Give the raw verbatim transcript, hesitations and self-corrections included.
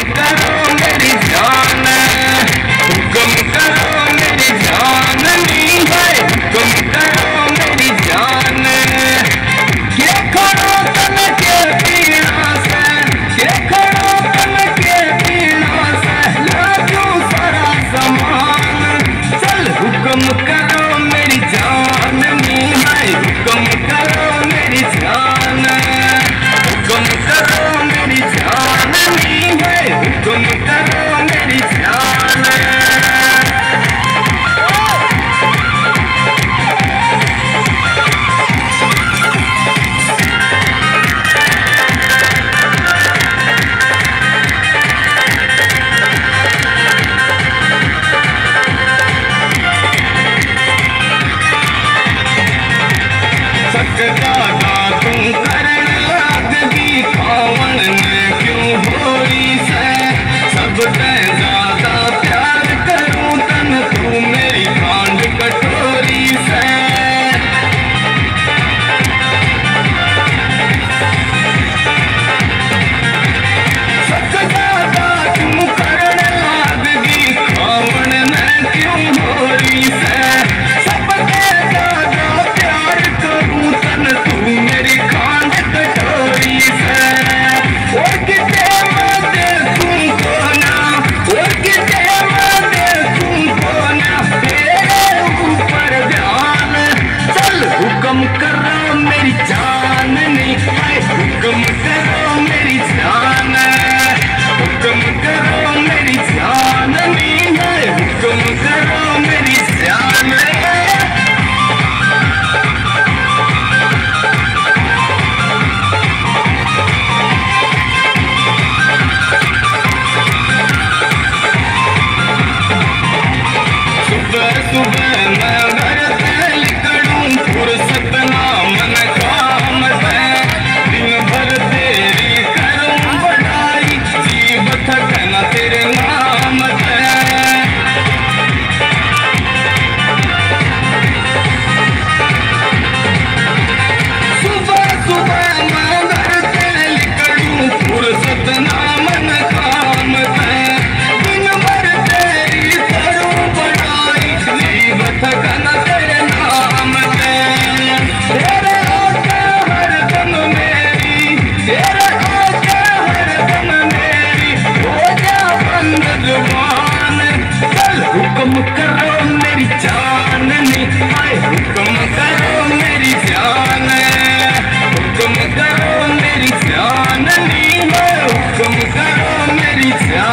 करो मेरी जान, हुक्म करो मेरी जान नी भाई, हुक्म करो मेरी जान। के खड़ो तन के पीना से, के खड़ो तन के पीना से, लाजू सारा सामान। चल हुक्म करो मेरी जान नी भाई, हुक्म करो मेरी जान, हुक्म करो मेरी जान नी भाई, हुक्म करो मेरी जान। सकदा तू करन लागदी खावन ने क्यों होई से, सब ते ज्यादा प्यार करूं तन तू मेरी खांड कटोरी से। सकदा तू करन लागदी खावन ने क्यों होई से, सब ते ज्यादा प्यार करूं तन तू मेरी खांड कटोरी से। और किते मैं देखूं को ना, और किते मैं देखूं को ना, तेरे ऊपर ध्यान। चल हुक्म करो मेरी जान नी भाई, हुक्म करो मेरी जान, हुक्म करो मेरी जान नी भाई, हुक्म करो मेरी जान। सुबह सुबह मैं घर से निकलूं, फुर्सत ना मन काम से, दिन भर तेरी करूं बड़ाई, जीव थकना तेरे नाम से। सुबह सुबह मैं घर से निकलूं, फुर्सत ना मन काम से, दिन भर तेरी करूं बड़ाई, जीव थकना तेरे नाम से। तेरे आके हर दम मेरी, तेरे आके हर दम मेरी हो जा बंद जुबान। चल हुक्म करो मेरी जान नी भाई, हुक्म करो मेरी जान, हुक्म करो मेरी जान नी भाई, हुक्म करो मेरी जान।